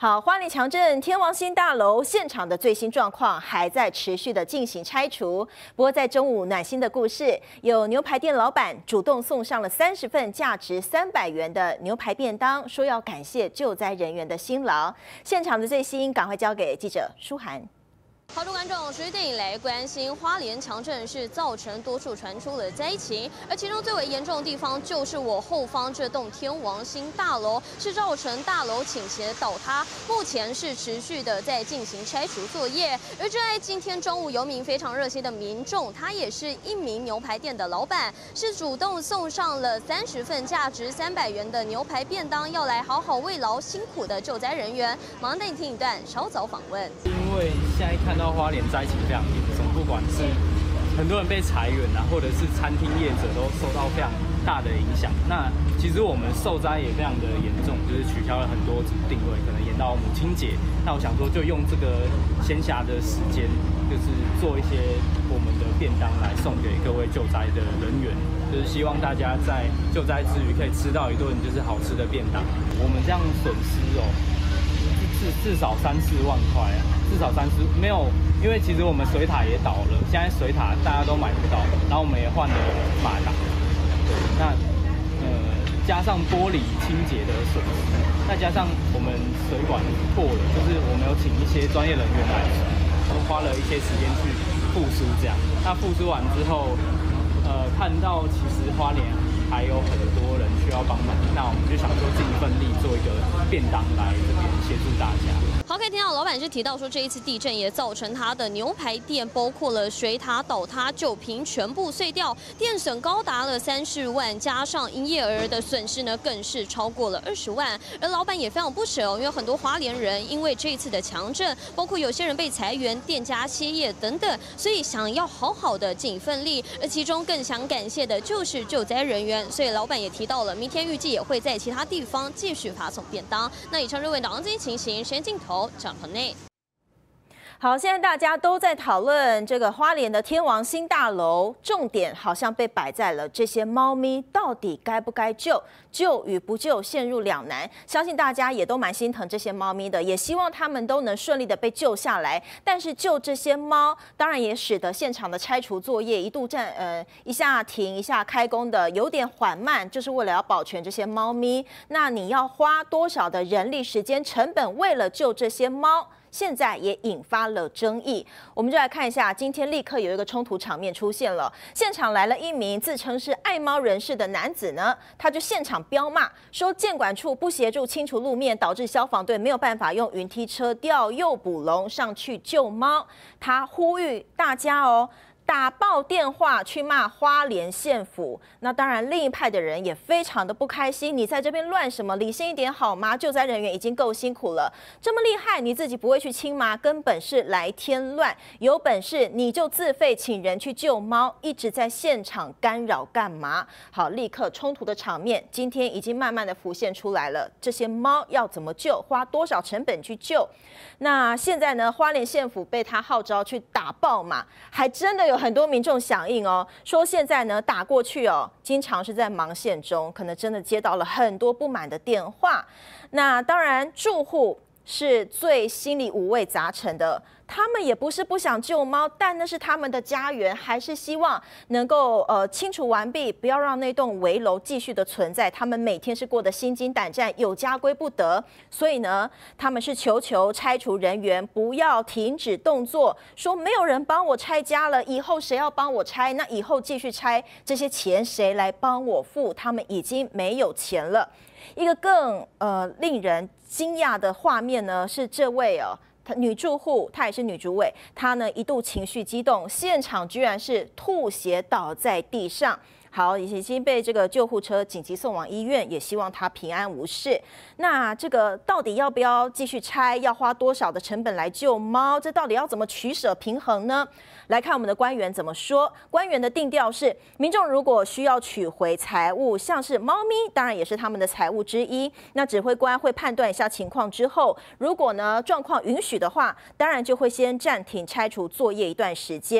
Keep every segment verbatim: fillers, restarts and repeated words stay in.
好，花莲强震天王星大楼现场的最新状况还在持续的进行拆除。不过在中午暖心的故事，有牛排店老板主动送上了三十份价值三百元的牛排便当，说要感谢救灾人员的辛劳。现场的最新，赶快交给记者舒涵。 好多观众十点以来关心花莲强震是造成多处传出了灾情，而其中最为严重的地方就是我后方这栋天王星大楼，是造成大楼倾斜倒塌，目前是持续的在进行拆除作业。而就在今天中午，有名非常热心的民众，他也是一名牛排店的老板，是主动送上了三十份价值三百元的牛排便当，要来好好慰劳辛苦的救灾人员。马上带你听一段稍早访问。 因为现在看到花莲灾情非常严重，不管是很多人被裁员啊，或者是餐厅业者都受到非常大的影响。那其实我们受灾也非常的严重，就是取消了很多组定位，可能延到母亲节。那我想说，就用这个闲暇的时间，就是做一些我们的便当来送给各位救灾的人员，就是希望大家在救灾之余可以吃到一顿就是好吃的便当。我们这样损失哦。 至至少三四万块啊，至少三四没有，因为其实我们水塔也倒了，现在水塔大家都买不到，然后我们也换了马达，对，那呃加上玻璃清洁的损失，再加上我们水管破了，就是我们有请一些专业人员来，都花了一些时间去复苏这样。那复苏完之后，呃看到其实花莲还有很多人需要帮忙，那我们就想说尽一份力做一个便当来这边协助大家。 好，可以听到老板是提到说，这一次地震也造成他的牛排店包括了水塔倒塌、酒瓶全部碎掉，店损高达了三十万，加上营业额的损失呢，更是超过了二十万。而老板也非常不舍哦，因为很多花莲人因为这一次的强震，包括有些人被裁员、店家歇业等等，所以想要好好的尽一份力。而其中更想感谢的就是救灾人员，所以老板也提到了，明天预计也会在其他地方继续发送便当。那以上认为导航这些情形，时间镜头。 转棚内， 好，现在大家都在讨论这个花莲的天王星大楼，重点好像被摆在了这些猫咪到底该不该救，救与不救陷入两难。相信大家也都蛮心疼这些猫咪的，也希望它们都能顺利的被救下来。但是救这些猫，当然也使得现场的拆除作业一度暂呃一下停一下开工的有点缓慢，就是为了要保全这些猫咪。那你要花多少的人力、时间、成本，为了救这些猫？ 现在也引发了争议，我们就来看一下，今天立刻有一个冲突场面出现了。现场来了一名自称是爱猫人士的男子呢，他就现场飙骂，说建管处不协助清除路面，导致消防队没有办法用云梯车吊诱捕笼上去救猫。他呼吁大家哦。 打爆电话去骂花莲县府，那当然另一派的人也非常的不开心。你在这边乱什么？理性一点好吗？救灾人员已经够辛苦了，这么厉害，你自己不会去清吗？根本是来添乱。有本事你就自费请人去救猫，一直在现场干扰干嘛？好，立刻冲突的场面今天已经慢慢的浮现出来了。这些猫要怎么救？花多少成本去救？那现在呢？花莲县府被他号召去打爆嘛，还真的有。 很多民众响应哦，说现在呢打过去哦，经常是在忙线中，可能真的接到了很多不满的电话。那当然，住户是最心里五味杂陈的。 他们也不是不想救猫，但那是他们的家园，还是希望能够呃清除完毕，不要让那栋危楼继续的存在。他们每天是过得心惊胆战，有家归不得，所以呢，他们是求求拆除人员不要停止动作，说没有人帮我拆家了，以后谁要帮我拆？那以后继续拆，这些钱谁来帮我付？他们已经没有钱了。一个更呃令人惊讶的画面呢，是这位哦。 她女住户，她也是女主委，她呢一度情绪激动，现场居然是吐血倒在地上。好，已经被这个救护车紧急送往医院，也希望她平安无事。那这个到底要不要继续拆？要花多少的成本来救猫？这到底要怎么取舍平衡呢？来看我们的官员怎么说。官员的定调是：民众如果需要取回财物，像是猫咪，当然也是他们的财物之一。那指挥官会判断一下情况之后，如果呢状况允许的话，当然就会先暂停拆除作业一段时间。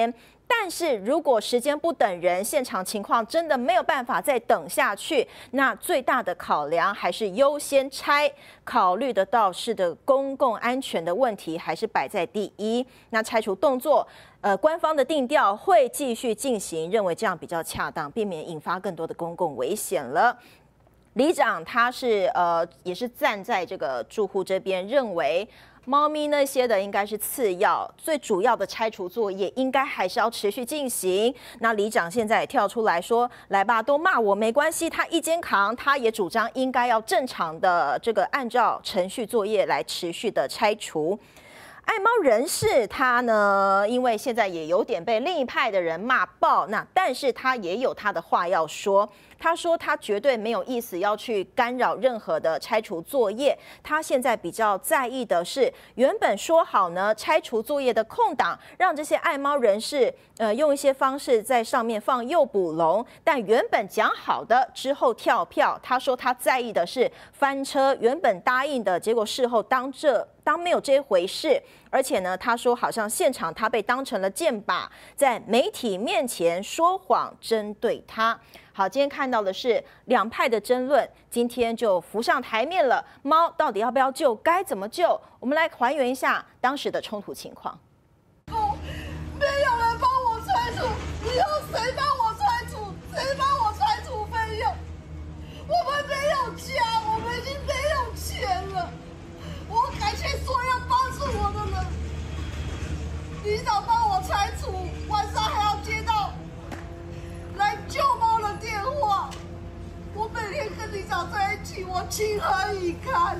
但是如果时间不等人，现场情况真的没有办法再等下去，那最大的考量还是优先拆，考虑得到是的公共安全的问题还是摆在第一。那拆除动作，呃，官方的定调会继续进行，认为这样比较恰当，避免引发更多的公共危险了。里长他是呃也是站在这个住户这边，认为猫咪那些的应该是次要，最主要的拆除作业应该还是要持续进行。那里长现在也跳出来说：“来吧，都骂我没关系，他一肩扛。”他也主张应该要正常的这个按照程序作业来持续的拆除。爱猫人士他呢，因为现在也有点被另一派的人骂爆，那但是他也有他的话要说。他说他绝对没有意思要去干扰任何的拆除作业，他现在比较在意的是，原本说好呢拆除作业的空档，让这些爱猫人士呃用一些方式在上面放诱捕笼，但原本讲好的之后跳票，他说他在意的是翻车，原本答应的结果事后当这当没有这回事，而且呢，他说好像现场他被当成了箭靶，在媒体面前说谎，针对他。好，今天看到的是两派的争论，今天就浮上台面了。猫到底要不要救？该怎么救？我们来还原一下当时的冲突情况。 没有人帮我拆除，以后谁帮我拆除？谁帮我拆除费用？我们没有家，我们已经没有钱了。我感谢所有帮助我的人。里长帮我拆除，晚上还要接到来救猫的电话。我每天跟里长在一起，我情何以堪？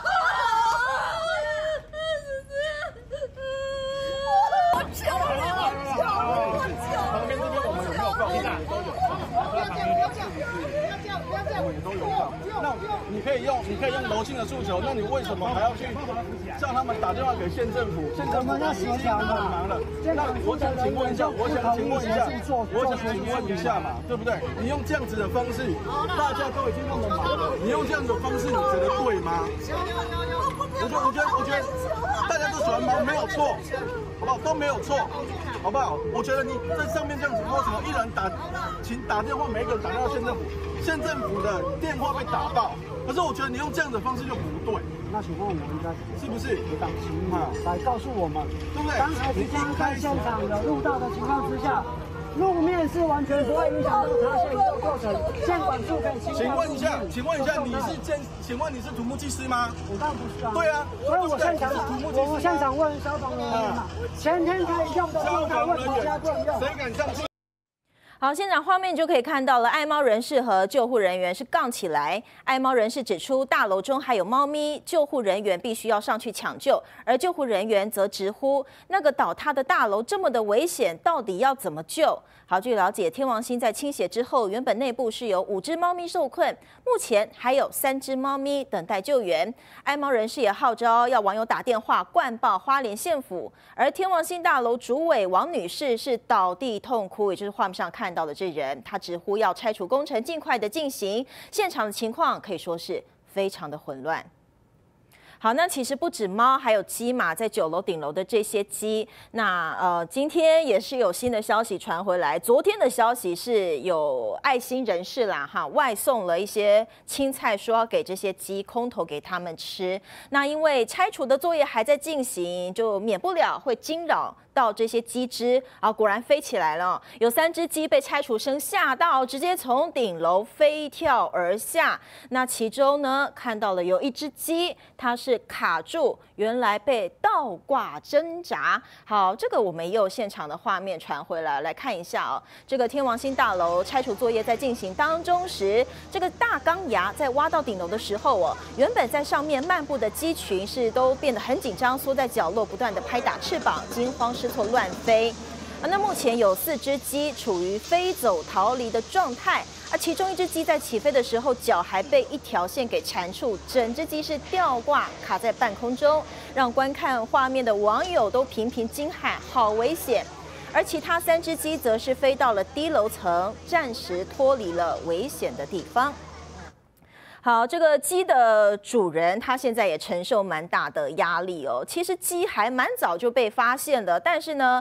我求你，我求你，我求你，我求你！不要这样，不要这样，不要这样，不要这样，不要。 那你可以用，你可以用柔性的诉求，那你为什么还要去叫他们打电话给县政府？县政府已经很忙了。那我想请问一下，我想请问一下，我想请问一下嘛，对不对？你用这样子的方式，大家都已经那么忙了，你用这样的方式，你觉得对吗？我觉得，我觉得，我觉得大家都喜欢猫，没有错，好不好？都没有错，好不好？我觉得你在上面这样子，为什么一人打，请打电话，每一个人打电话县政府，县政府的电话被打爆。可是我觉得你用这样的方式就不对。 那请问我们应该是不是党情嘛来告诉我们， 对不对？ 刚才即将在现场有录到的情况之下，路面是完全不会影响到他现有过程，监管处可以清。 请问一下，请问一下，你是监？请问你是土木技师吗？ 我当然不是啊。 对啊， 所以我现场我现场问消防人员嘛，前天可以用的用到，为什么现在不能用？ 谁敢上去？ 好，现场画面就可以看到了，爱猫人士和救护人员是杠起来。爱猫人士指出，大楼中还有猫咪，救护人员必须要上去抢救，而救护人员则直呼，那个倒塌的大楼这么的危险，到底要怎么救？好，据了解，天王星在倾斜之后，原本内部是有五只猫咪受困，目前还有三只猫咪等待救援。爱猫人士也号召要网友打电话灌爆花莲县府，而天王星大楼主委王女士是倒地痛哭，也就是画面上看到的这人，她直呼要拆除工程尽快的进行，现场的情况可以说是非常的混乱。好，那其实不止猫，还有鸡嘛，在九楼顶楼的这些鸡，那呃，今天也是有新的消息传回来。昨天的消息是有爱心人士啦，哈，外送了一些青菜，说要给这些鸡空投给他们吃。那因为拆除的作业还在进行，就免不了会惊扰到这些鸡只啊，果然飞起来了。有三只鸡被拆除声吓到，直接从顶楼飞跳而下。那其中呢，看到了有一只鸡，它是卡住，原来被倒挂挣扎。好，这个我们也有现场的画面传回来，来看一下哦。这个天王星大楼拆除作业在进行当中时，这个大钢牙在挖到顶楼的时候哦，原本在上面漫步的鸡群是都变得很紧张，缩在角落，不断的拍打翅膀，惊慌失措乱飞。啊，那目前有四只鸡处于飞走逃离的状态，啊，其中一只鸡在起飞的时候脚还被一条线给缠住，整只鸡是吊挂卡在半空中，让观看画面的网友都频频惊喊好危险。而其他三只鸡则是飞到了低楼层，暂时脱离了危险的地方。好，这个鸡的主人他现在也承受蛮大的压力哦。其实鸡还蛮早就被发现了，但是呢，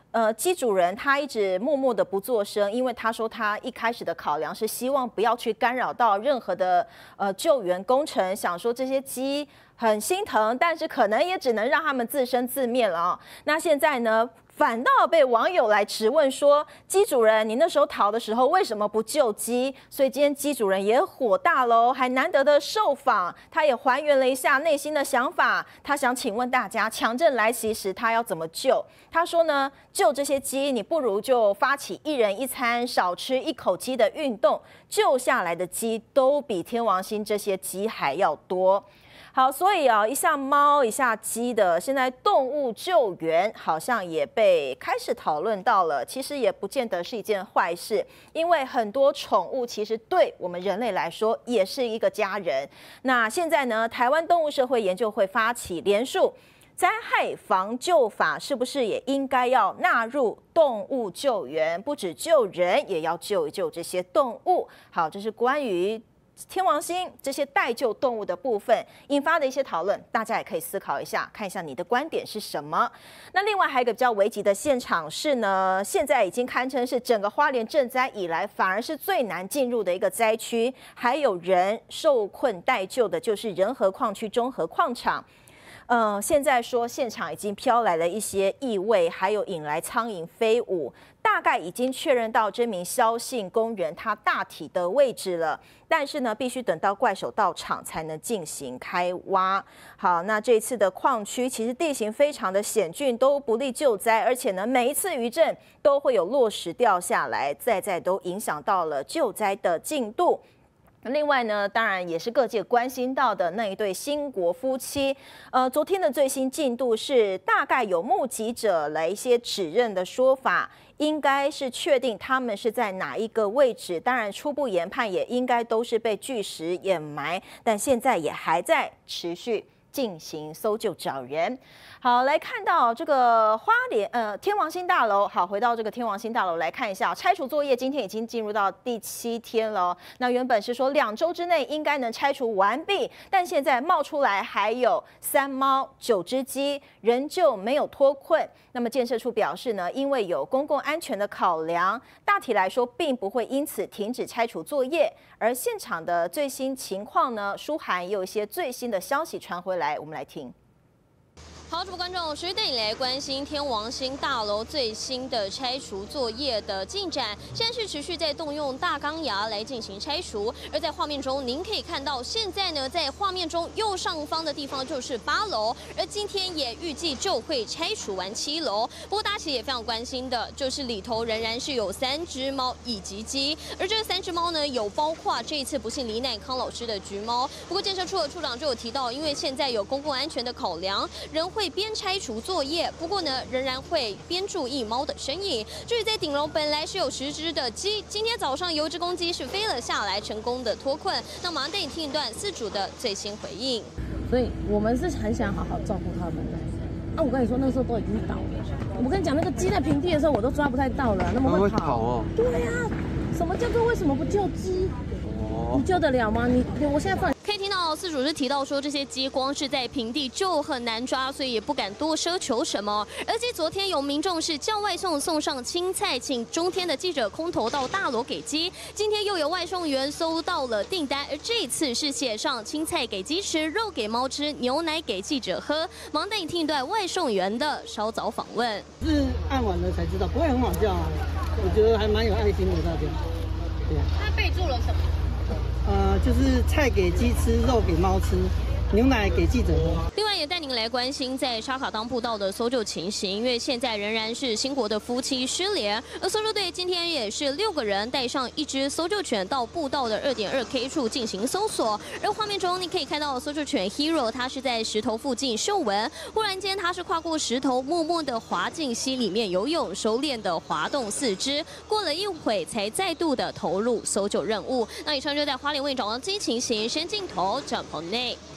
呃，机主人他一直默默的不作声，因为他说他一开始的考量是希望不要去干扰到任何的呃救援工程，想说这些鸡很心疼，但是可能也只能让他们自生自灭了啊。那现在呢？反倒被网友来质问说，鸡主人，你那时候逃的时候为什么不救鸡？所以今天鸡主人也火大喽，还难得的受访，他也还原了一下内心的想法。他想请问大家，强震来袭时他要怎么救？他说呢，救这些鸡，你不如就发起一人一餐，少吃一口鸡的运动，救下来的鸡都比天王星这些鸡还要多。好，所以啊，一下猫一下鸡的，现在动物救援好像也被开始讨论到了。其实也不见得是一件坏事，因为很多宠物其实对我们人类来说也是一个家人。那现在呢，台湾动物社会研究会发起联署灾害防救法，是不是也应该要纳入动物救援？不只救人，也要救一救这些动物。好，这是关于天王星这些待救动物的部分引发的一些讨论，大家也可以思考一下，看一下你的观点是什么。那另外还有一个比较危急的现场是呢，现在已经堪称是整个花莲震灾以来反而是最难进入的一个灾区，还有人受困待救的，就是仁和矿区中和矿场。呃，现在说现场已经飘来了一些异味，还有引来苍蝇飞舞，大概已经确认到这名萧姓工人他大体的位置了，但是呢，必须等到怪手到场才能进行开挖。好，那这次的矿区其实地形非常的险峻，都不利救灾，而且呢，每一次余震都会有落石掉下来，再再都影响到了救灾的进度。另外呢，当然也是各界关心到的那一对新国夫妻，呃，昨天的最新进度是，大概有目击者来一些指认的说法，应该是确定他们是在哪一个位置。当然，初步研判也应该都是被巨石掩埋，但现在也还在持续进行搜救找人。好，来看到这个花莲呃天王星大楼。好，回到这个天王星大楼来看一下拆除作业，今天已经进入到第七天了。那原本是说两周之内应该能拆除完毕，但现在冒出来还有三猫九只鸡，仍旧没有脱困。那么建设处表示呢，因为有公共安全的考量，大体来说并不会因此停止拆除作业。而现场的最新情况呢，书涵也有一些最新的消息传回来，我们来听。 好，主播观众，持续带你来关心天王星大楼最新的拆除作业的进展。现在是持续在动用大钢牙来进行拆除，而在画面中您可以看到，现在呢，在画面中右上方的地方就是八楼，而今天也预计就会拆除完七楼。不过大家其实也非常关心的，就是里头仍然是有三只猫以及鸡，而这三只猫呢，有包括这一次不幸罹难康老师的橘猫。不过建设处的处长就有提到，因为现在有公共安全的考量，人会会边拆除作业，不过呢，仍然会边注意猫的身影。至于在顶楼本来是有十只的鸡，今天早上有一只公鸡是飞了下来，成功的脱困。那马上带你听一段饲主的最新回应。 所以我们是很想好好照顾他们的。啊，我跟你说，那时候都已经倒了。我跟你讲，那个鸡在平地的时候，我都抓不太到了，那么会跑。哦。对呀、啊，什么叫做为什么不救鸡？你救得了吗？你我现在放。 可以听到饲主是提到说，这些鸡光是在平地就很难抓，所以也不敢多奢求什么。而且昨天有民众是叫外送送上青菜，请中天的记者空投到大楼给鸡。今天又有外送员收到了订单，而这一次是写上青菜给鸡吃，肉给猫吃，牛奶给记者喝。马上带你听一段外送员的稍早访问。 是按完了才知道，不会很好笑啊。我觉得还蛮有爱心的大家。对。 他备注了什么？ 呃，就是菜给鸡吃，肉给猫吃，牛奶给记者喝。 另外也带您来关心在沙卡当步道的搜救情形，因为现在仍然是新国的夫妻失联，而搜救队今天也是六个人带上一只搜救犬到步道的 二点二 K 处进行搜索。而画面中你可以看到搜救犬 Hero， 它是在石头附近嗅闻，忽然间它是跨过石头，默默的滑进溪里面游泳，熟练的滑动四肢，过了一会才再度的投入搜救任务。那以上就在花莲为你找到最新情形，先镜头帐篷内。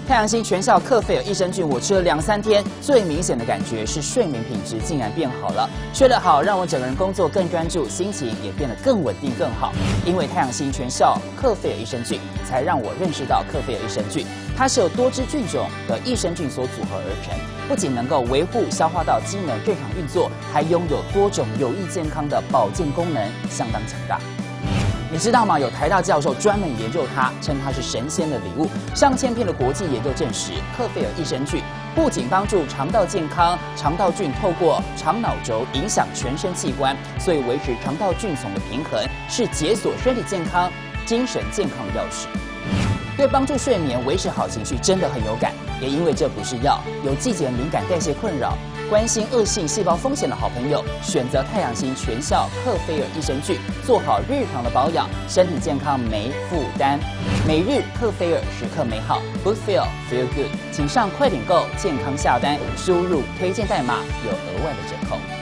太阳星全效克菲尔益生菌，我吃了两三天，最明显的感觉是睡眠品质竟然变好了。睡得好，让我整个人工作更专注，心情也变得更稳定更好。因为太阳星全效克菲尔益生菌，才让我认识到克菲尔益生菌，它是由多支菌种的益生菌所组合而成，不仅能够维护消化道机能正常运作，还拥有多种有益健康的保健功能，相当强大。你知道吗？有台大教授专门研究它，称它是神仙的礼物。上千篇的国际研究证实，克菲尔益生菌不仅帮助肠道健康，肠道菌透过肠脑轴影响全身器官，所以维持肠道菌丛的平衡，是解锁身体健康、精神健康的钥匙。对帮助睡眠、维持好情绪真的很有感。也因为这不是药，有季节敏感、代谢困扰、关心恶性细胞风险的好朋友，选择太阳星全效克菲尔益生菌，做好日常的保养，身体健康没负担。每日克菲尔，时刻美好 ，Good Feel Feel Good， 请上快点购健康下单，输入推荐代码有额外的折扣。